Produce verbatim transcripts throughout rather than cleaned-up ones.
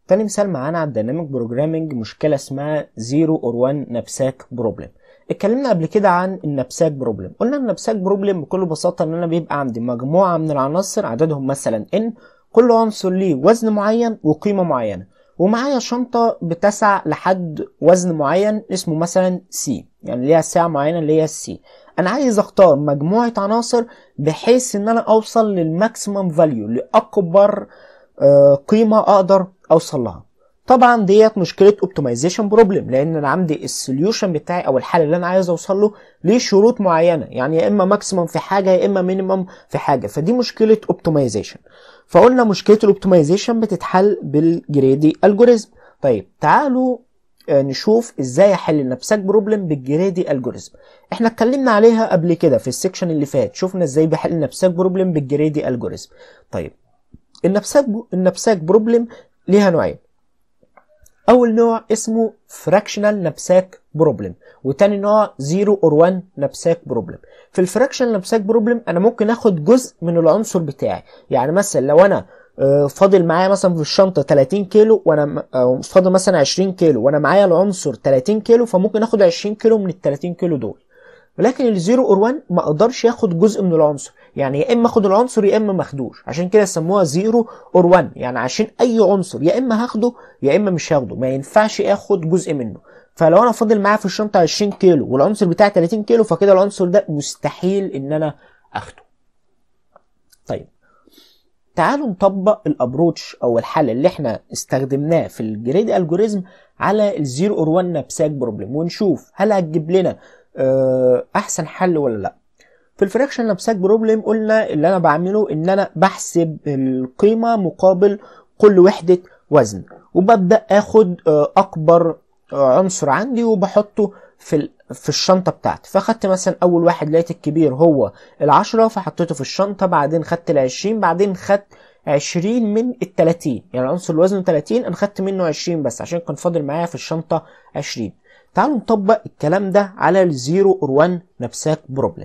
تاني مثال معانا على الديناميك بروجرامينج مشكله اسمها زيرو اور وان نابساك بروبلم. اتكلمنا قبل كده عن النابساك بروبلم. قلنا النابساك بروبلم بكل بساطه ان انا بيبقى عندي مجموعه من العناصر عددهم مثلا ان، كل عنصر ليه وزن معين وقيمه معينه، ومعايا شنطه بتسع لحد وزن معين اسمه مثلا سي، يعني ليها سعه معينه اللي هي السي. انا عايز اختار مجموعه عناصر بحيث ان انا اوصل للماكسيمم فاليو، لاكبر قيمه اقدر اوصل لها. طبعا ديت مشكله اوبتمايزيشن بروبلم، لان انا عندي السوليوشن بتاعي او الحل اللي انا عايز اوصل له ليه شروط معينه، يعني يا اما ماكسيمم في حاجه يا اما مينيمم في حاجه، فدي مشكله اوبتمايزيشن. فقلنا مشكله الاوبتمايزيشن بتتحل بالجريدي الجوريزم. طيب تعالوا نشوف ازاي احل النابساك بروبلم بالجريدي الجوريزم. احنا اتكلمنا عليها قبل كده في السكشن اللي فات، شفنا ازاي بحل النابساك بروبلم بالجريدي الجوريزم. طيب النابساك النابساك بروبلم ليها نوعين. اول نوع اسمه فراكشنال نابساك بروبلم، وتاني نوع زيرو اور وان نابساك بروبلم. في الفراكشنال نابساك بروبلم انا ممكن اخد جزء من العنصر بتاعي، يعني مثلا لو انا فاضل معايا مثلا في الشنطه تلاتين كيلو وانا فاضل مثلا عشرين كيلو وانا معايا العنصر تلاتين كيلو، فممكن اخد عشرين كيلو من ال تلاتين كيلو دول. ولكن الزيرو اور وان ما اقدرش ياخد جزء من العنصر، يعني يا اما اخد العنصر يا اما ما اخدوش، عشان كده سموها زيرو اور وان، يعني عشان اي عنصر يا اما هاخده يا اما مش هاخده، ما ينفعش اخد جزء منه. فلو انا فاضل معايا في الشنطه عشرين كيلو والعنصر بتاعي تلاتين كيلو، فكده العنصر ده مستحيل ان انا اخده. طيب تعالوا نطبق الابروتش او الحل اللي احنا استخدمناه في الجريدي الجوريزم على الزيرو اور وان نابساك بروبلم، ونشوف هل هتجيب لنا احسن حل ولا لا. في الفراكشن نابساك بروبلم قلنا اللي انا بعمله ان انا بحسب القيمه مقابل كل وحده وزن، وببدا اخد اكبر عنصر عندي وبحطه في في الشنطه بتاعتي. فاخدت مثلا اول واحد لقيت الكبير هو العشرة فحطيته في الشنطه، بعدين خدت العشرين، بعدين خدت عشرين من التلاتين، يعني العنصر اللي وزنه تلاتين انا خدت منه عشرين بس عشان كان فاضل معايا في الشنطه عشرين. تعالوا نطبق الكلام ده على الزيرو اور وان نابساك بروبلم.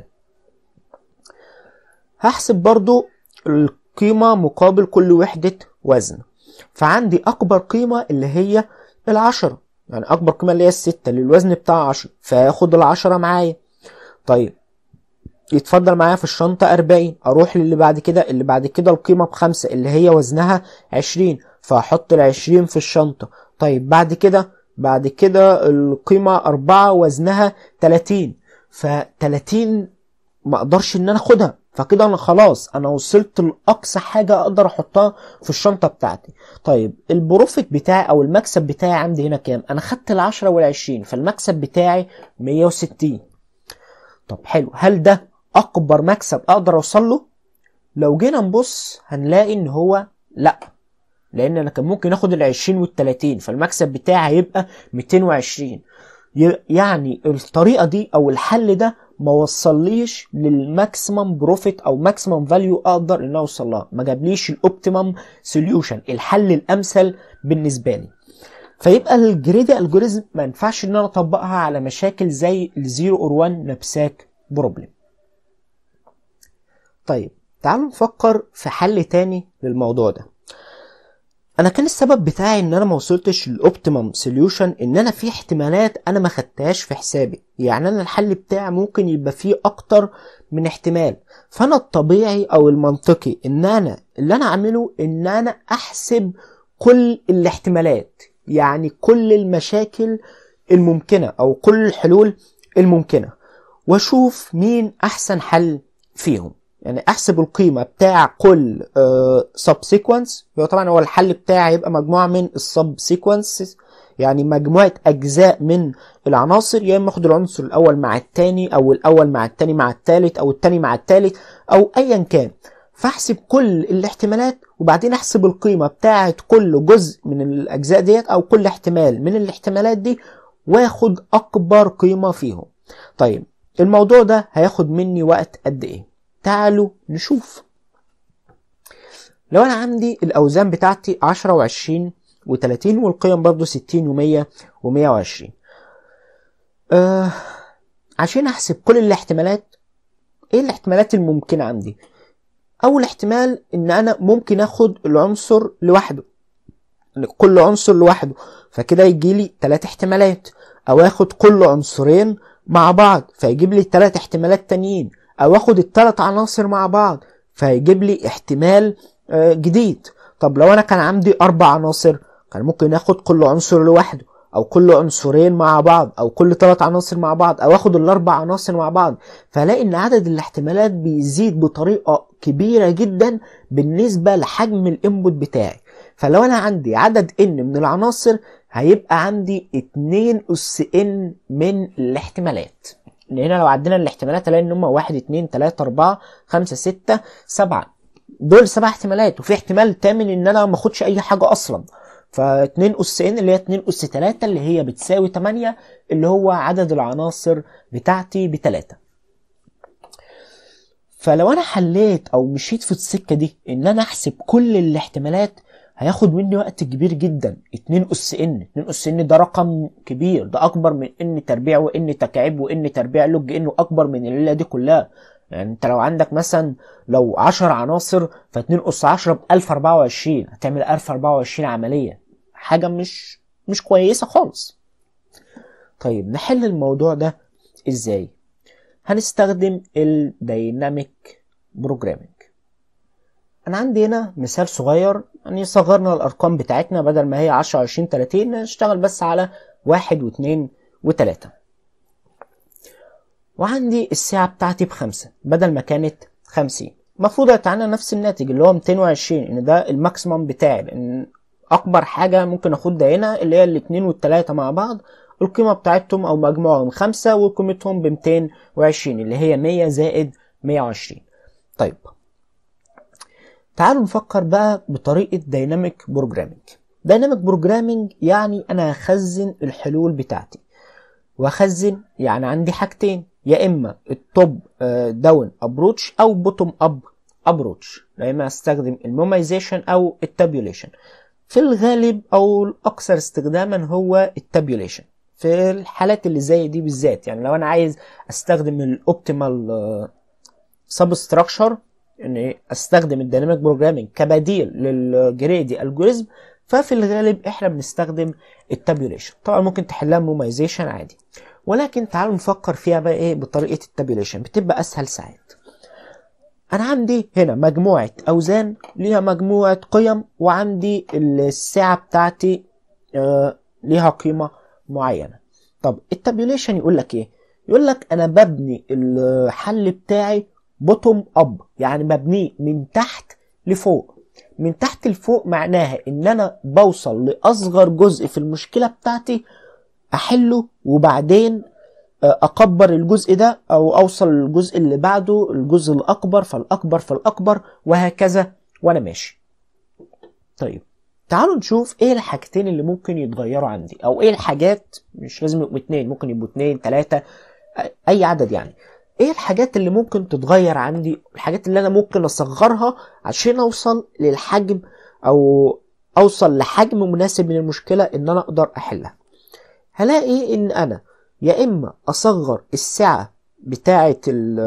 هحسب برضو القيمة مقابل كل وحدة وزن، فعندي أكبر قيمة اللي هي العشرة، يعني أكبر قيمة اللي هي الستة اللي الوزن بتاعها عشرة، فهاخد العشرة معايا. طيب يتفضل معايا في الشنطة أربعين، أروح للي بعد كده، اللي بعد كده القيمة بخمسة اللي هي وزنها عشرين، فهحط العشرين في الشنطة. طيب بعد كده بعد كده القيمة أربعة وزنها تلاتين، فتلاتين ما اقدرش ان انا اخدها، فكده انا خلاص انا وصلت لاقصى حاجه اقدر احطها في الشنطه بتاعتي. طيب البروفيت بتاعي او المكسب بتاعي عندي هنا كام؟ انا خدت العشرة والعشرين، فالمكسب بتاعي مية وستين. طب حلو، هل ده اكبر مكسب اقدر اوصل له؟ لو جينا نبص هنلاقي ان هو لا، لان انا كان ممكن اخد العشرين والتلاتين، فالمكسب بتاعي هيبقى ميتين وعشرين. يعني الطريقه دي او الحل ده ما وصليش للماكسيمم بروفيت او ماكسيمم فاليو اقدر ان اوصل لها، ما جابليش الاوبتيمم سوليوشن، الحل الامثل بالنسبه لي. فيبقى الجريدي الجوريزم ما ينفعش ان انا اطبقها على مشاكل زي الزيرو اور وان نابساك بروبلم. طيب تعالوا نفكر في حل تاني للموضوع ده. انا كان السبب بتاعي ان انا ما وصلتش للاوبتيمم سوليوشن ان انا في احتمالات انا ما خدتهاش في حسابي، يعني انا الحل بتاعي ممكن يبقى فيه اكتر من احتمال. فانا الطبيعي او المنطقي ان انا اللي انا اعمله ان انا احسب كل الاحتمالات، يعني كل المشاكل الممكنة او كل الحلول الممكنة، واشوف مين احسن حل فيهم. يعني احسب القيمه بتاع كل سب سيكونس، طبعا هو الحل بتاعي هيبقى مجموعه من السب سيكونسز، يعني مجموعه اجزاء من العناصر، يا اما اخد العنصر الاول مع الثاني او الاول مع الثاني مع الثالث او الثاني مع الثالث او ايا كان. فاحسب كل الاحتمالات وبعدين احسب القيمه بتاعه كل جزء من الاجزاء ديت او كل احتمال من الاحتمالات دي، واخد اكبر قيمه فيهم. طيب الموضوع ده هياخد مني وقت قد ايه؟ تعالوا نشوف. لو انا عندي الاوزان بتاعتي عشرة وعشرين وتلاتين والقيم برضو ستين ومية ومية وعشرين، أه عشان احسب كل الاحتمالات، ايه الاحتمالات الممكنة عندي؟ اول احتمال ان انا ممكن اخد العنصر لوحده، كل عنصر لوحده، فكده يجي لي ثلاث احتمالات. او اخد كل عنصرين مع بعض فيجيب لي ثلاث احتمالات تانيين، او اخد الثلاث عناصر مع بعض فيجيب لي احتمال آه جديد. طب لو انا كان عندي اربع عناصر كان ممكن اخد كل عنصر لوحده، او كل عنصرين مع بعض، او كل ثلاث عناصر مع بعض، او اخد الاربع عناصر مع بعض. فلاقي ان عدد الاحتمالات بيزيد بطريقة كبيرة جدا بالنسبة لحجم الانبوت بتاعي. فلو انا عندي عدد n من العناصر هيبقى عندي اتنين اس n من الاحتمالات. لان هنا لو عدينا الاحتمالات هلاقي ان هم واحد اتنين تلاتة اربعة خمسة ستة سبعة، دول سبع احتمالات، وفي احتمال تامن ان انا ما اخدش اي حاجة اصلا. ف اتنين اس n اللي هي اتنين اس تلاتة اللي هي بتساوي تمانية، اللي هو عدد العناصر بتاعتي بتلاتة. فلو انا حليت او مشيت في السكة دي ان انا احسب كل الاحتمالات هياخد مني وقت كبير جدا. اتنين اس n اتنين اس n ده رقم كبير، ده اكبر من ان تربيع وان تكعيب وان تربيع لوج ان، واكبر من الليله دي كلها. يعني انت لو عندك مثلا لو عشر عناصر ف اتنين اس عشرة ب الف واربعة وعشرين، هتعمل الف واربعة وعشرين عمليه، حاجه مش مش كويسه خالص. طيب نحل الموضوع ده ازاي؟ هنستخدم الديناميك بروجرامينج. انا عندي هنا مثال صغير، يعني صغرنا الارقام بتاعتنا بدل ما هي عشرة عشرين تلاتين نشتغل بس على واحد واثنين وتلاتة. وعندي الساعة بتاعتي بخمسة بدل ما كانت خمسين، المفروض يطلع نفس الناتج اللي هو ميتين وعشرين، ان ده الماكسيمم بتاعي، لان اكبر حاجة ممكن اخدها هنا اللي هي الاثنين والتلاتة مع بعض، القيمة بتاعتهم او مجموعهم خمسة وقيمتهم ب ميتين وعشرين اللي هي مية زائد مية وعشرين. طيب تعالوا نفكر بقى بطريقة دايناميك بروجرامينج. دايناميك بروجرامينج يعني انا هخزن الحلول بتاعتي، واخزن يعني عندي حاجتين، يا اما التوب داون ابروتش او بوتوم اب ابروتش، يا اما استخدم الميمايزيشن او التابيوليشن. في الغالب او الاكثر استخداما هو التابيوليشن في الحالات اللي زي دي بالذات. يعني لو انا عايز استخدم الاوبتيمال سبستراكشر، اني استخدم الديناميك بروجرامينج كبديل للجريدي الجوريزم، ففي الغالب احنا بنستخدم التابيوليشن. طبعا ممكن تحلها مومايزيشن عادي، ولكن تعالوا نفكر فيها بقى ايه بطريقه التابيوليشن، بتبقى اسهل ساعات. انا عندي هنا مجموعه اوزان ليها مجموعه قيم، وعندي الساعه بتاعتي آه ليها قيمه معينه. طب التابيوليشن يقول لك ايه؟ يقول لك انا ببني الحل بتاعي بوتوم اب، يعني مبنيه من تحت لفوق. من تحت لفوق معناها ان انا بوصل لاصغر جزء في المشكله بتاعتي احله، وبعدين اكبر الجزء ده او اوصل للجزء اللي بعده الجزء الاكبر فالاكبر فالاكبر وهكذا وانا ماشي. طيب تعالوا نشوف ايه الحاجتين اللي ممكن يتغيروا عندي، او ايه الحاجات، مش لازم يبقوا اتنين، ممكن يبقوا اتنين تلاتة اي عدد. يعني ايه الحاجات اللي ممكن تتغير عندي، الحاجات اللي انا ممكن اصغرها عشان اوصل للحجم او اوصل لحجم مناسب من المشكلة ان انا اقدر احلها. هلاقي ان انا يا اما اصغر السعة بتاعة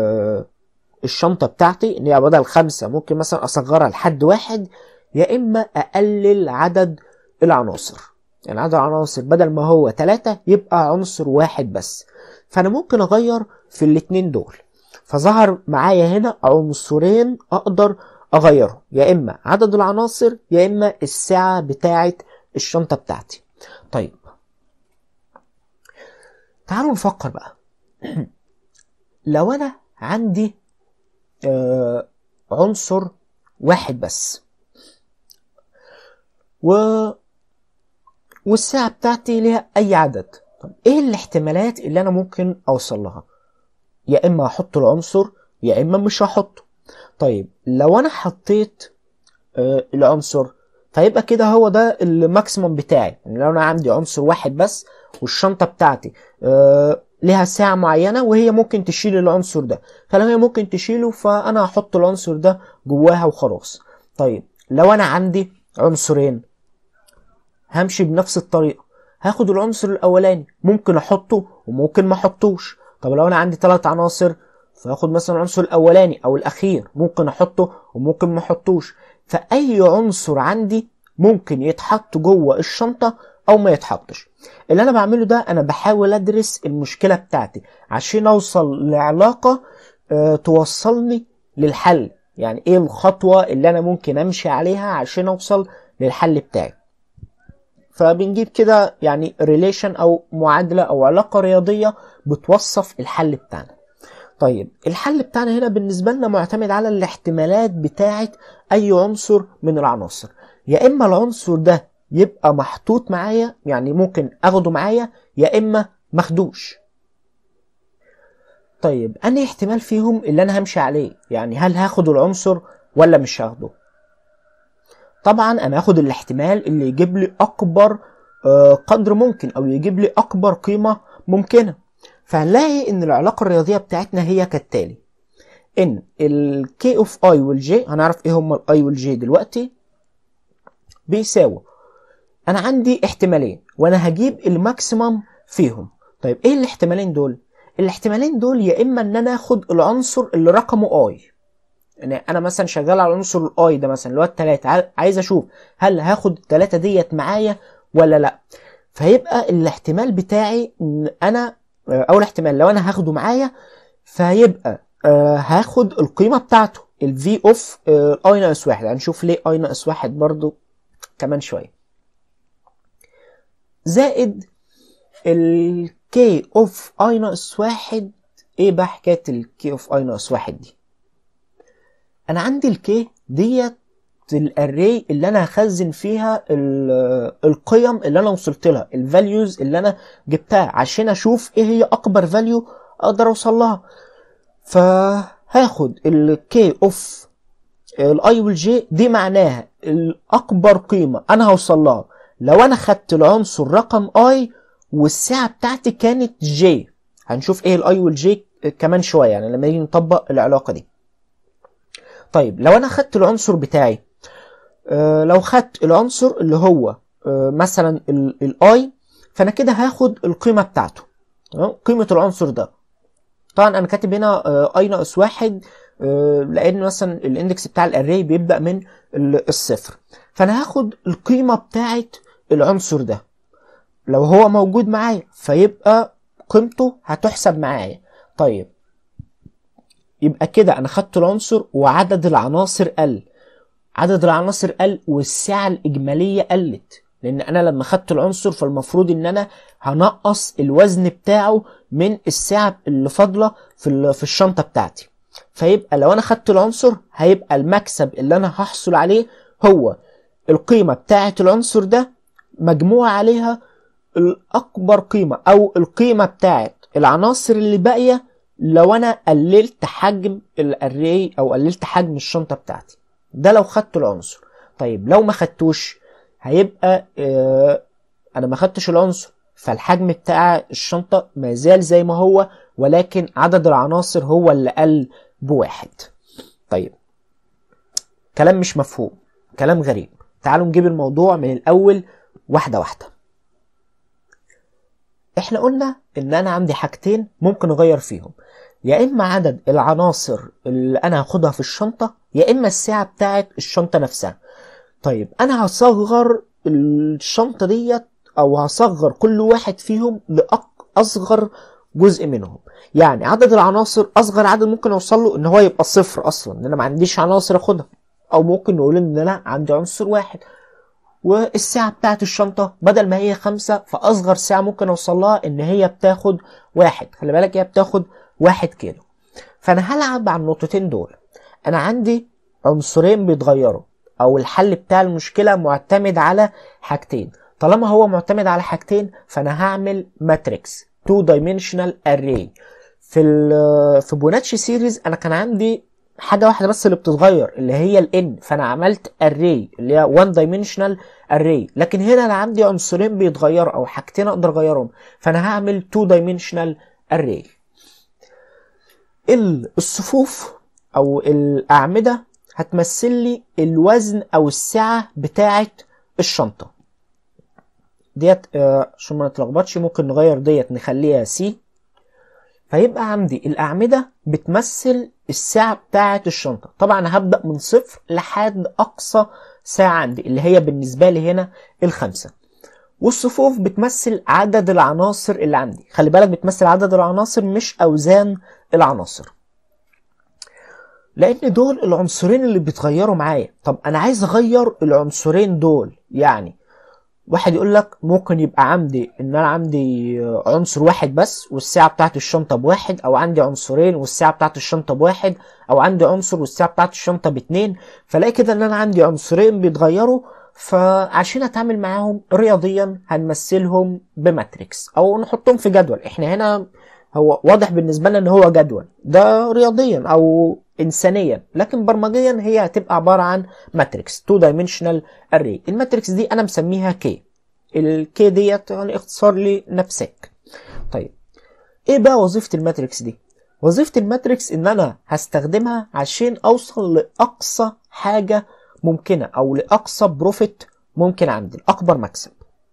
الشنطة بتاعتي، ان هي بدل خمسة ممكن مثلا اصغرها لحد واحد، يا اما اقلل عدد العناصر. يعني عدد العناصر بدل ما هو تلاتة يبقى عنصر واحد بس. فانا ممكن اغير في الاتنين دول، فظهر معايا هنا عنصرين اقدر اغيره، يا اما عدد العناصر يا اما السعة بتاعة الشنطة بتاعتي. طيب تعالوا نفكر بقى. لو انا عندي آه عنصر واحد بس و والساعة بتاعتي ليها اي عدد، طب ايه الاحتمالات اللي انا ممكن اوصل لها؟ يا اما احط العنصر يا اما مش هحطه. طيب لو انا حطيت آه العنصر فيبقى كده هو ده الماكسيموم بتاعي. يعني لو انا عندي عنصر واحد بس والشنطة بتاعتي آه لها ساعة معينة وهي ممكن تشيل العنصر ده، فلو هي ممكن تشيله فانا هحط العنصر ده جواها وخلاص. طيب لو انا عندي عنصرين همشي بنفس الطريقة، هاخد العنصر الاولاني ممكن احطه وممكن ما احطوش. طب لو انا عندي ثلاث عناصر فاخد مثلا العنصر الاولاني او الاخير، ممكن احطه وممكن ما احطوش. فاي عنصر عندي ممكن يتحط جوه الشنطة او ما يتحطش. اللي انا بعمله ده انا بحاول ادرس المشكلة بتاعتي عشان اوصل لعلاقة اه توصلني للحل. يعني ايه الخطوة اللي انا ممكن امشي عليها عشان اوصل للحل بتاعي. فبنجيب كده يعني ريليشن او معادلة او علاقة رياضية بتوصف الحل بتاعنا. طيب الحل بتاعنا هنا بالنسبة لنا معتمد على الاحتمالات بتاعة اي عنصر من العناصر. يا اما العنصر ده يبقى محطوط معايا، يعني ممكن اخده معايا، يا اما ماخدوش. طيب انهي احتمال فيهم اللي انا همشي عليه؟ يعني هل هاخد العنصر ولا مش هاخده؟ طبعا انا هاخد الاحتمال اللي يجيب لي اكبر قدر ممكن او يجيب لي اكبر قيمة ممكنة. فهنلاقي ان العلاقة الرياضية بتاعتنا هي كالتالي: ان ال K of I وال J، هنعرف ايه هما ال I وال J دلوقتي، بيساوي انا عندي احتمالين وانا هجيب الماكسيمم فيهم. طيب ايه الاحتمالين دول؟ الاحتمالين دول يا اما ان انا اخد العنصر اللي رقمه I، يعني انا مثلا شغال على عنصر الاي ده مثلا اللي هو التلاتة، عايز اشوف هل هاخد التلاتة ديت معايا ولا لا. فيبقى الاحتمال بتاعي ان انا اول احتمال لو انا هاخده معايا فيبقى آه هاخد القيمة بتاعته ال V of آه I ناقص واحد. هنشوف ليه I ناقص واحد برضو كمان شوية، زائد ال K of I ناقص واحد. ايه بقى حكاية ال K of I ناقص واحد دي؟ انا عندي الكي ديت الاري اللي انا هخزن فيها القيم اللي انا وصلت لها، الفاليوز اللي انا جبتها عشان اشوف ايه هي اكبر فاليو اقدر اوصل لها. فهاخد الكي اوف الاي والجي دي معناها الاكبر قيمة انا هوصل لها لو انا خدت العنصر رقم اي والساعة بتاعتي كانت جي. هنشوف ايه الاي والجي كمان شوية يعني لما نيجي نطبق العلاقة دي. طيب لو انا خدت العنصر بتاعي، آه لو خدت العنصر اللي هو آه مثلا الاي، فانا كده هاخد القيمة بتاعته، قيمة العنصر ده. طبعا انا كاتب هنا آه اي ناقص واحد آه لان مثلا الاندكس بتاع الاري بيبدأ من الصفر، فانا هاخد القيمة بتاعت العنصر ده لو هو موجود معايا فيبقى قيمته هتحسب معايا. طيب يبقى كده انا خدت العنصر وعدد العناصر قل، عدد العناصر قل والسعة الإجمالية قلت، لأن أنا لما خدت العنصر فالمفروض إن أنا هنقص الوزن بتاعه من السعة اللي فاضلة في في الشنطة بتاعتي. فيبقى لو أنا خدت العنصر هيبقى المكسب اللي أنا هحصل عليه هو القيمة بتاعة العنصر ده مجموعة عليها الأكبر قيمة أو القيمة بتاعة العناصر اللي باقية لو أنا قللت حجم الأري أو قللت حجم الشنطة بتاعتي. ده لو خدت العنصر. طيب لو ما خدتوش هيبقى اه انا ما خدتش العنصر فالحجم بتاع الشنطة ما زال زي ما هو، ولكن عدد العناصر هو اللي قل بواحد. طيب كلام مش مفهوم، كلام غريب. تعالوا نجيب الموضوع من الاول واحدة واحدة. احنا قلنا ان انا عندي حاجتين ممكن اغير فيهم، يا اما عدد العناصر اللي انا هاخدها في الشنطة يا اما السعة بتاعت الشنطة نفسها. طيب انا هصغر الشنطة ديت او هصغر كل واحد فيهم لاصغر جزء منهم. يعني عدد العناصر اصغر عدد ممكن اوصل له ان هو يبقى صفر اصلا، ان انا ما عنديش عناصر اخدها، او ممكن نقول ان انا عندي عنصر واحد. والسعة بتاعت الشنطة بدل ما هي خمسة فاصغر سعة ممكن اوصل لها ان هي بتاخد واحد. خلي بالك هي بتاخد واحد كيلو. فانا هلعب على النقطتين دول. انا عندي عنصرين بيتغيروا او الحل بتاع المشكلة معتمد على حاجتين. طالما هو معتمد على حاجتين فانا هعمل ماتريكس تو دايمنشنال اري. في في فيبوناتشي سيريز انا كان عندي حاجة واحدة بس اللي بتتغير اللي هي الان، فانا عملت اري اللي هي وان دايمنشنال اري. لكن هنا انا عندي عنصرين بيتغيروا او حاجتين اقدر اغيرهم، فانا هعمل تو دايمنشنال اري. الصفوف او الاعمدة هتمثل لي الوزن او السعة بتاعة الشنطة ديت. آه عشان ما نتلخبطش ممكن نغير ديت نخليها سي. فيبقى عندي الاعمدة بتمثل السعة بتاعة الشنطة. طبعا هبدأ من صفر لحد اقصى ساعة عندي اللي هي بالنسبة لي هنا الخمسة. والصفوف بتمثل عدد العناصر اللي عندي، خلي بالك بتمثل عدد العناصر مش أوزان العناصر، لأن دول العنصرين اللي بيتغيروا معايا. طب أنا عايز أغير العنصرين دول، يعني واحد يقول لك ممكن يبقى عندي ان انا عندي عنصر واحد بس والسعه بتاعت الشنطه بواحد، او عندي عنصرين والسعه بتاعت الشنطه بواحد، او عندي عنصر والسعه بتاعت الشنطه باتنين. فلاقي كده ان انا عندي عنصرين بيتغيروا، فعشان اتعامل معاهم رياضيا هنمثلهم بماتريكس او نحطهم في جدول. احنا هنا هو واضح بالنسبه لنا ان هو جدول، ده رياضيا او انسانيا، لكن برمجيا هي هتبقى عباره عن ماتريكس تو دايمنشنال اري. الماتريكس دي انا مسميها كي، الكي ديت يعني اختصار لنفسك. طيب ايه بقى وظيفه الماتريكس دي؟ وظيفه الماتريكس ان انا هستخدمها عشان اوصل لاقصى حاجه ممكنه او لاقصى بروفيت ممكن عندي، الاكبر مكسب.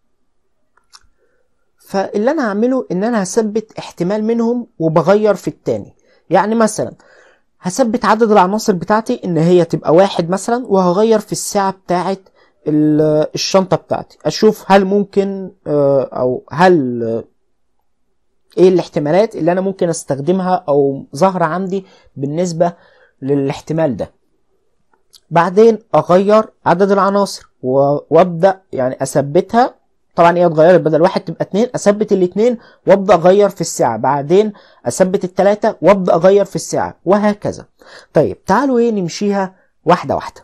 فاللي انا هعمله ان انا هثبت احتمال منهم وبغير في التاني. يعني مثلا هثبت عدد العناصر بتاعتي ان هي تبقى واحد مثلا، وهغير في الساعة بتاعت الشنطة بتاعتي، اشوف هل ممكن او هل ايه الاحتمالات اللي انا ممكن استخدمها او ظاهرة عندي بالنسبة للاحتمال ده. بعدين اغير عدد العناصر وابدأ يعني اثبتها. طبعا هي اتغيرت، بدل واحد تبقى اتنين، اثبت الاتنين وابدا اغير في الساعه، بعدين اثبت التلاته وابدا اغير في الساعه، وهكذا. طيب تعالوا ايه نمشيها واحده واحده.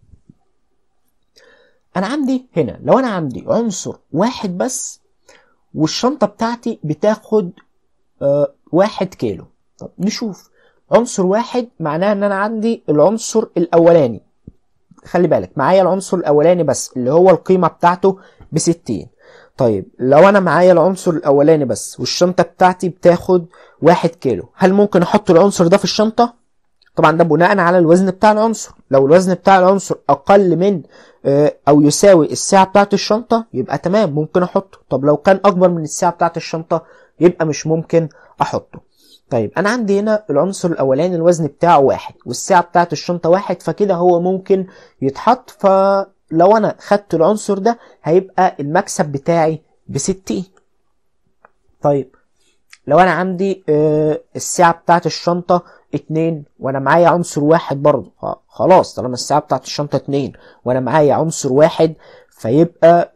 انا عندي هنا لو انا عندي عنصر واحد بس والشنطه بتاعتي بتاخد آه واحد كيلو. طب نشوف عنصر واحد معناه ان انا عندي العنصر الاولاني، خلي بالك معايا العنصر الاولاني بس اللي هو القيمه بتاعته بستين. طيب لو انا معايا العنصر الاولاني بس والشنطه بتاعتي بتاخد واحد كيلو، هل ممكن احط العنصر ده في الشنطه؟ طبعا ده بناء على الوزن بتاع العنصر. لو الوزن بتاع العنصر اقل من او يساوي السعه بتاعت الشنطه يبقى تمام ممكن احطه. طب لو كان اكبر من السعه بتاعت الشنطه يبقى مش ممكن احطه. طيب انا عندي هنا العنصر الاولاني الوزن بتاعه واحد والسعه بتاعت الشنطه واحد، فكده هو ممكن يتحط. ف لو انا خدت العنصر ده هيبقى المكسب بتاعي بستين. طيب لو انا عندي آه السعة بتاعت الشنطة اتنين وانا معايا عنصر واحد برضو، خلاص طالما السعة بتاعت الشنطة اتنين وانا معايا عنصر واحد فيبقى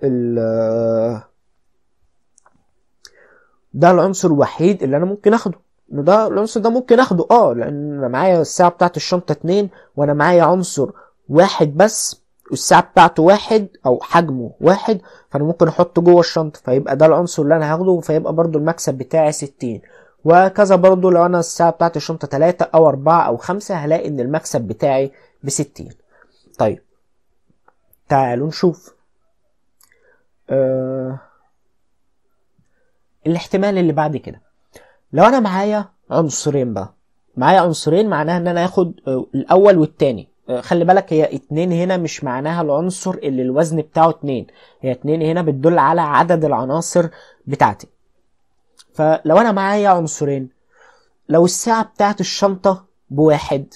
ده العنصر الوحيد اللي انا ممكن اخده. ده العنصر ده ممكن اخده اه لان انا معايا السعة بتاعت الشنطة اتنين وانا معايا عنصر واحد بس والساعة بتاعته واحد او حجمه واحد، فانا ممكن احطه جوه الشنطة، فيبقى ده العنصر اللي انا هاخده، فيبقى برضو المكسب بتاعي ستين. وكذا برضو لو انا الساعة بتاعت الشنطة تلاتة او اربعة او خمسة هلاقي ان المكسب بتاعي بستين. طيب تعالوا نشوف أه... الاحتمال اللي بعد كده. لو انا معايا عنصرين بقى، معايا عنصرين معناها ان انا اخد الاول والتاني. خلي بالك هي اتنين هنا مش معناها العنصر اللي الوزن بتاعه اتنين، هي اتنين هنا بتدل على عدد العناصر بتاعتي. فلو انا معايا عنصرين، لو الساعة بتاعت الشنطة بواحد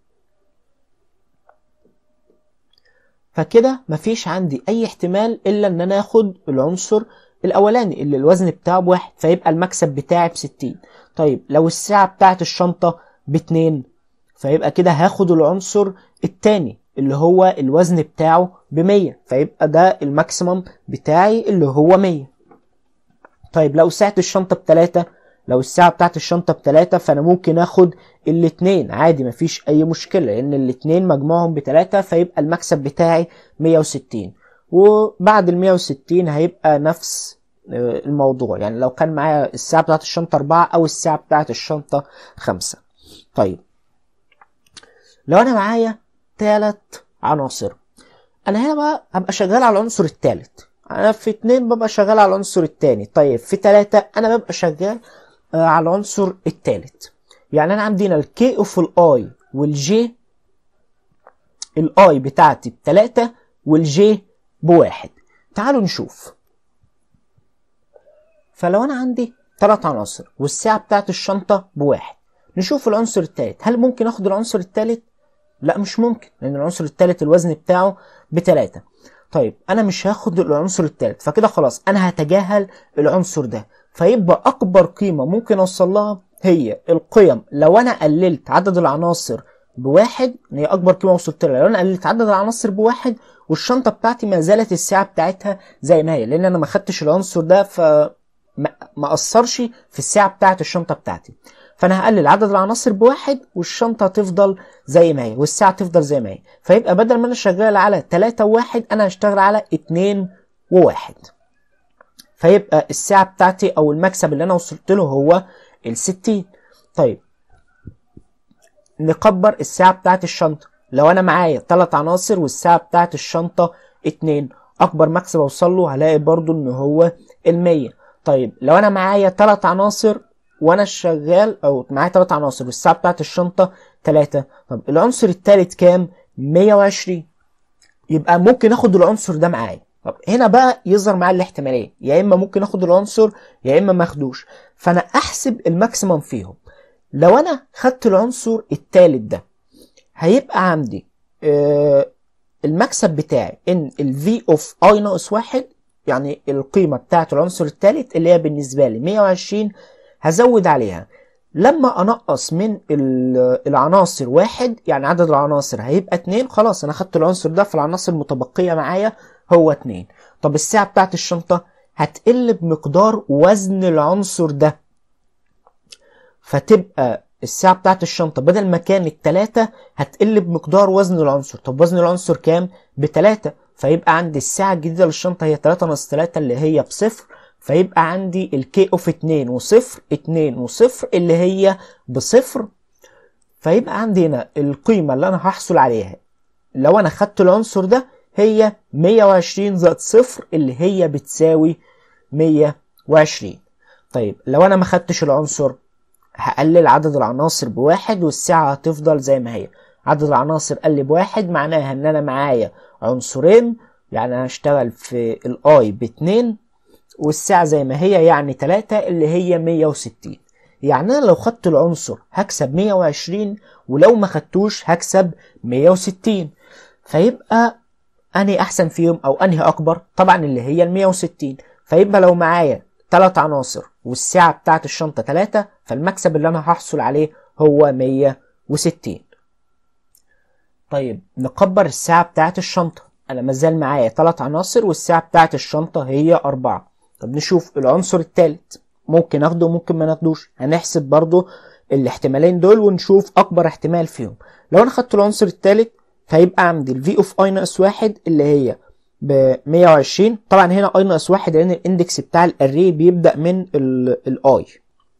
فكده مفيش عندي اي احتمال الا ان انا اخد العنصر الاولاني اللي الوزن بتاعه بواحد، فيبقى المكسب بتاعي بستين. طيب لو الساعة بتاعت الشنطة باتنين فيبقى كده هاخد العنصر التاني اللي هو الوزن بتاعه بمية، فيبقى ده الماكسيمم بتاعي اللي هو مية. طيب لو ساعة الشنطة بتلاتة، لو الساعة بتاعت الشنطة بتلاتة فانا ممكن اخد الاتنين عادي مفيش اي مشكلة، لان الاتنين مجموعهم بتلاتة، فيبقى المكسب بتاعي مية وستين. وبعد المية وستين هيبقى نفس الموضوع، يعني لو كان معايا الساعة بتاعت الشنطة اربعة او الساعة بتاعت الشنطة خمسة. طيب لو انا معايا تلات عناصر، انا هنا بقى هبقى شغال على العنصر التالت. انا في اتنين ببقى شغال على العنصر التاني، طيب في تلاتة انا ببقى شغال آه على العنصر التالت. يعني انا عندنا الكي اوف الاي والجي، الاي بتاعتي بتلاتة والجي بواحد. تعالوا نشوف. فلو انا عندي تلات عناصر والساعة بتاعت الشنطة بواحد، نشوف العنصر التالت، هل ممكن اخد العنصر التالت؟ لا مش ممكن، لان العنصر الثالث الوزن بتاعه بتلاتة. طيب انا مش هاخد العنصر الثالث، فكده خلاص انا هتجاهل العنصر ده، فيبقى اكبر قيمة ممكن اوصل لها هي القيم لو انا قللت عدد العناصر بواحد، هي اكبر قيمة وصلت لها لو انا قللت عدد العناصر بواحد والشنطة بتاعتي ما زالت السعة بتاعتها زي ما هي، لان انا ما خدتش العنصر ده ف ما اثرش في السعة بتاعت الشنطة بتاعتي. فانا هقلل عدد العناصر بواحد والشنطة هتفضل زي ما هي والساعة تفضل زي ما هي، فيبقى بدل ما انا شغال على تلاتة وواحد انا هشتغل على اتنين وواحد، فيبقى الساعة بتاعتي او المكسب اللي انا وصلت له هو الستين. طيب نكبر الساعة بتاعت الشنطة، لو انا معايا تلات عناصر والساعة بتاعت الشنطة اتنين، اكبر مكسب اوصل له هلاقي برضو ان هو المية. طيب لو انا معايا تلات عناصر وانا شغال او معايا تلات عناصر والساعة بتاعت الشنطة تلاتة، طب العنصر التالت كام؟ مية وعشرين، يبقى ممكن اخد العنصر ده معايا. طب هنا بقى يظهر معايا الاحتمالية، يا اما ممكن اخد العنصر يا اما ما اخدوش، فانا احسب الماكسيمم فيهم. لو انا خدت العنصر التالت ده هيبقى عندي آه المكسب بتاعي ان ال V of I ناقص واحد، يعني القيمة بتاعت العنصر التالت اللي هي بالنسبة لي مية وعشرين، هزود عليها لما انقص من العناصر واحد، يعني عدد العناصر هيبقى اتنين، خلاص انا خدت العنصر ده، فالعناصر المتبقية معايا هو اتنين. طب السعة بتاعت الشنطة هتقل بمقدار وزن العنصر ده، فتبقى السعة بتاعت الشنطة بدل ما كانت تلاتة هتقل بمقدار وزن العنصر. طب وزن العنصر كام؟ بتلاتة، فيبقى عندي السعة الجديدة للشنطة هي تلاتة ناقص تلاتة اللي هي بصفر، فيبقى عندي الكي اوف اتنين وصفر، اتنين وصفر اللي هي بصفر، فيبقى عندي هنا القيمة اللي انا هحصل عليها لو انا خدت العنصر ده هي مية وعشرين زائد صفر اللي هي بتساوي مية وعشرين. طيب لو انا ما خدتش العنصر هقلل عدد العناصر بواحد والسعة هتفضل زي ما هي، عدد العناصر قل بواحد معناها ان انا معايا عنصرين، يعني هشتغل في الاي باتنين والساعة زي ما هي يعني تلاتة اللي هي مية وستين، يعني انا لو خدت العنصر هكسب مية وعشرين ولو ما خدتوش هكسب مية وستين. فيبقى انهي احسن فيهم او انهي اكبر؟ طبعا اللي هي ال مية وستين. فيبقى لو معايا تلات عناصر والسعة بتاعت الشنطة تلاتة، فالمكسب اللي انا هحصل عليه هو مية وستين. طيب نكبر السعة بتاعت الشنطة، انا مازال معايا تلات عناصر والسعة بتاعت الشنطة هي اربعة. طب نشوف العنصر التالت، ممكن اخده ممكن ما ناخدوش، هنحسب برضو الاحتمالين دول ونشوف اكبر احتمال فيهم. لو انا خدت العنصر التالت فيبقى عندي ال V of I ناقص واحد اللي هي ب مية وعشرين، طبعا هنا I ناقص واحد لان الاندكس بتاع الاري بيبدأ من ال I،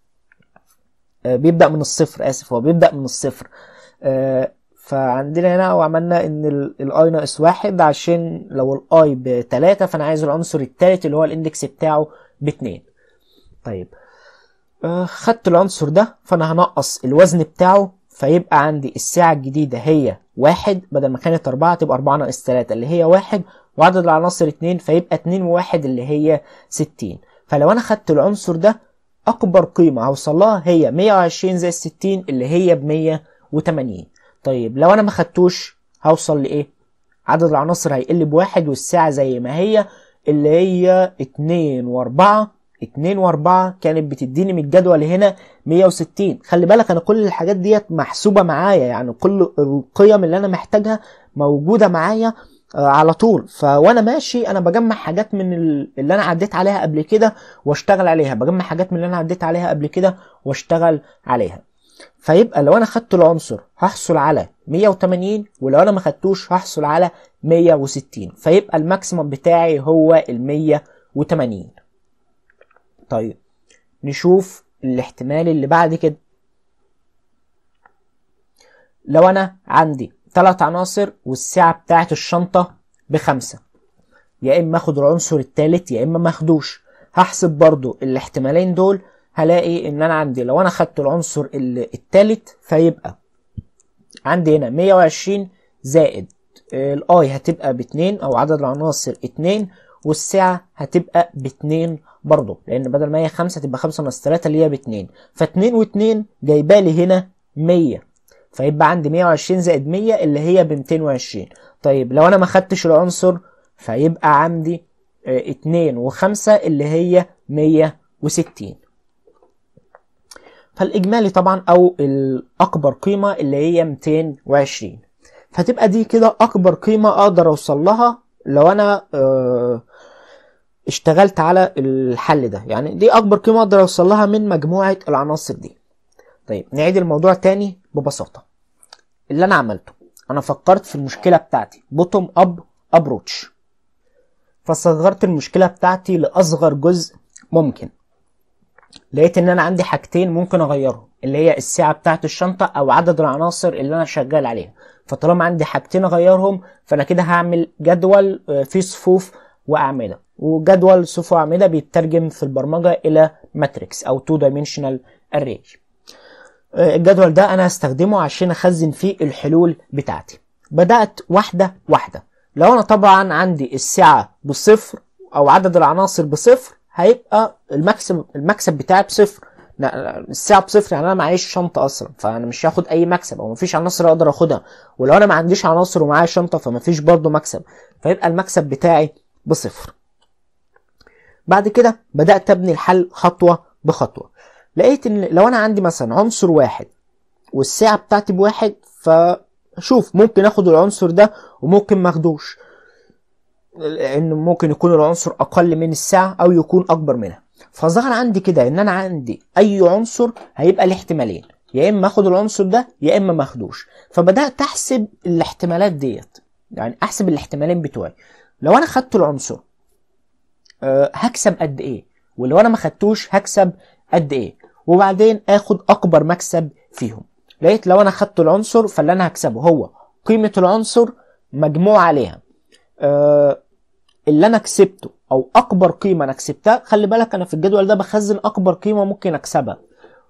بيبدأ من الصفر، اسف هو بيبدأ من الصفر، فعندنا هنا وعملنا ان الاي ناقص واحد عشان لو الاي بتلاتة فانا عايز العنصر التالت اللي هو الاندكس بتاعه باتنين. طيب آه خدت العنصر ده فانا هنقص الوزن بتاعه، فيبقى عندي الساعة الجديدة هي واحد بدل ما كانت اربعة تبقى اربعة ناقص تلاتة اللي هي واحد، وعدد العناصر اتنين فيبقى اتنين وواحد اللي هي ستين. فلو انا خدت العنصر ده اكبر قيمة هوصلها هي مية وعشرين زائد ستين اللي هي ب مية وتمانين. طيب لو انا ما خدتوش هوصل لايه؟ عدد العناصر هيقل بواحد والساعة زي ما هي اللي هي اتنين واربعة، اتنين واربعة كانت بتديني من الجدول هنا مية وستين. خلي بالك انا كل الحاجات ديت محسوبة معايا، يعني كل القيم اللي انا محتاجها موجودة معايا على طول، فوانا ماشي انا بجمع حاجات من اللي انا عديت عليها قبل كده واشتغل عليها، بجمع حاجات من اللي انا عديت عليها قبل كده واشتغل عليها. فيبقى لو انا خدت العنصر هحصل على مية وتمانين ولو انا ما خدتوش هحصل على مية وستين، فيبقى الماكسيمم بتاعي هو ال مية وتمانين. طيب نشوف الاحتمال اللي بعد كده. لو انا عندي ثلاث عناصر والسعة بتاعت الشنطة بخمسة، يا اما اخد العنصر الثالث يا اما ما اخدوش. هحسب برضو الاحتمالين دول، هلاقي ان انا عندي لو انا خدت العنصر الثالث فيبقى عندي هنا مية وعشرين زائد الاي هتبقى باتنين او عدد العناصر اتنين، والسعة هتبقى باتنين برضو لان بدل ما هي خمسة تبقى خمسة ناقص تلاتة اللي هي باتنين، فاتنين واتنين جايبالي هنا مية. فيبقى عندي مية وعشرين زائد مية اللي هي ب ميتين وعشرين. طيب لو انا ما خدتش العنصر فيبقى عندي اه اتنين وخمسة اللي هي مية وستين. فالاجمالي طبعا او الاكبر قيمة اللي هي ميتين وعشرين. فتبقى دي كده اكبر قيمة اقدر اوصل لها لو انا اه اشتغلت على الحل ده. يعني دي اكبر قيمة اقدر اوصل لها من مجموعة العناصر دي. طيب نعيد الموضوع تاني ببساطة. اللي انا عملته انا فكرت في المشكلة بتاعتي بوتوم اب ابروتش، فصغرت المشكلة بتاعتي لاصغر جزء ممكن. لقيت ان انا عندي حاجتين ممكن اغيرهم، اللي هي السعة بتاعت الشنطة او عدد العناصر اللي انا شغال عليها. فطالما عندي حاجتين اغيرهم فانا كده هعمل جدول فيه صفوف واعمدة، وجدول صفوف واعمدة بيترجم في البرمجة الى ماتريكس او تو دايمنشنال اري. الجدول ده انا هستخدمه عشان اخزن فيه الحلول بتاعتي. بدأت واحدة واحدة. لو انا طبعا عندي السعة بصفر او عدد العناصر بصفر هيبقى المكسب المكسب بتاعي بصفر. السعة بصفر يعني انا معيش شنطة اصلا، فانا مش هاخد اي مكسب او مفيش عناصر اقدر اخدها. ولو انا ما عنديش عناصر ومعايا شنطة فمفيش برضو مكسب، فيبقى المكسب بتاعي بصفر. بعد كده بدأت ابني الحل خطوة بخطوة. لقيت ان لو انا عندي مثلا عنصر واحد والسعة بتاعتي بواحد، فشوف ممكن اخد العنصر ده وممكن ماخدوش، لان ممكن يكون العنصر اقل من السعة او يكون اكبر منها. فظهر عندي كده ان انا عندي اي عنصر هيبقى له احتمالين، يا اما اخد العنصر ده يا اما ماخدوش. فبدأت احسب الاحتمالات ديت، يعني احسب الاحتمالين بتوعي. لو انا خدت العنصر أه هكسب قد ايه، ولو انا ما خدتوش هكسب قد ايه، وبعدين اخد اكبر مكسب فيهم. لقيت لو انا خدت العنصر فاللي انا هكسبه هو قيمة العنصر مجموع عليها أه اللي انا كسبته او اكبر قيمة انا كسبتها. خلي بالك انا في الجدول ده بخزن اكبر قيمة ممكن اكسبها.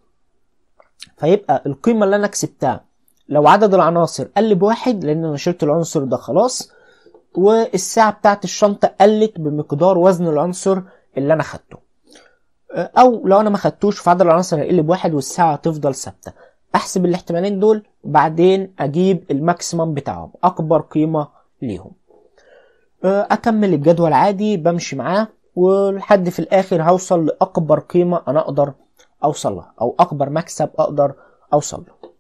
فيبقى القيمة اللي انا كسبتها لو عدد العناصر قل بواحد لان انا شلت العنصر ده خلاص، والسعة بتاعت الشنطة قلت بمقدار وزن العنصر اللي انا خدته. او لو انا ما خدتوش فعدد العناصر هيقل بواحد والسعة هتفضل ثابتة. احسب الاحتمالين دول بعدين اجيب الماكسيمم بتاعهم اكبر قيمة ليهم. اكمل الجدول عادي بمشي معاه ولحد في الاخر هوصل لاكبر قيمة انا اقدر اوصل لها او اكبر مكسب اقدر اوصل له.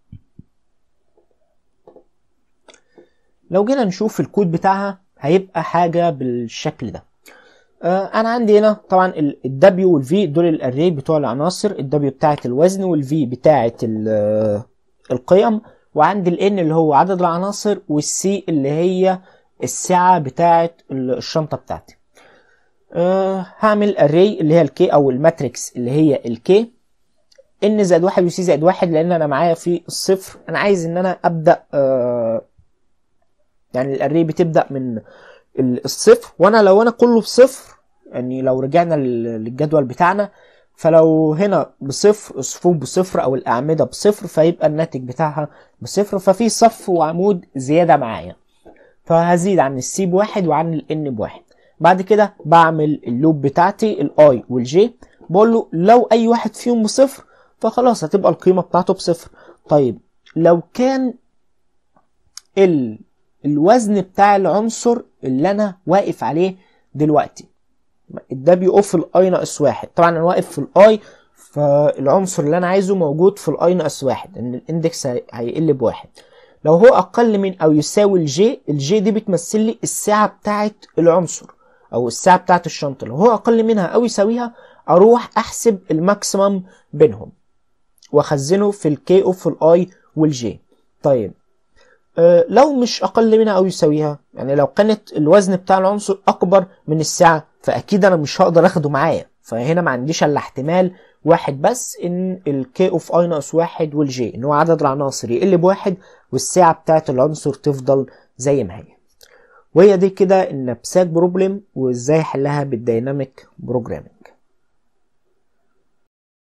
لو جينا نشوف الكود بتاعها هيبقى حاجة بالشكل ده. انا عندي هنا طبعا الدبليو والفي دول الاري بتوع العناصر، الدبليو بتاعه الوزن والفي بتاعه القيم، وعندي الان اللي هو عدد العناصر، والسي اللي هي السعة بتاعه الشنطة بتاعتي. أه هعمل اري اللي هي الكي او الماتريكس اللي هي الكي، ان زائد واحد وسي زائد واحد لان انا معايا في الصفر. انا عايز ان انا ابدأ أه يعني الاري بتبدأ من الصفر، وانا لو انا كله بصفر يعني لو رجعنا للجدول بتاعنا فلو هنا بصفر الصفوف بصفر او الاعمدة بصفر فيبقى الناتج بتاعها بصفر، ففي صف وعمود زيادة معايا، فهزيد عن السي بواحد وعن الان بواحد. بعد كده بعمل اللوب بتاعتي الاي والجي، بقول له لو اي واحد فيهم بصفر فخلاص هتبقى القيمة بتاعته بصفر. طيب لو كان ال الوزن بتاع العنصر اللي انا واقف عليه دلوقتي الدبليو اوف الاي ناقص واحد، طبعا انا واقف في الاي فالعنصر اللي انا عايزه موجود في الاي ناقص واحد ان الاندكس هيقل بواحد. لو هو اقل من او يساوي الجي، الجي دي بتمثل لي السعة بتاعت العنصر او السعة بتاعت الشنطة. لو هو اقل منها او يساويها اروح احسب الماكسيمم بينهم واخزنه في الكي اوف الاي والجي. طيب أه لو مش اقل منها او يساويها، يعني لو كانت الوزن بتاع العنصر اكبر من السعة فاكيد انا مش هقدر اخده معايا، فهنا ما عنديش الا احتمال واحد بس ان الكي اوف اي ناقص واحد والجي ان هو عدد العناصر يقل بواحد والسعة بتاعت العنصر تفضل زي ما هي. وهي دي كده النبسات بروبلم وازاي حلها بالديناميك بروجرامينج.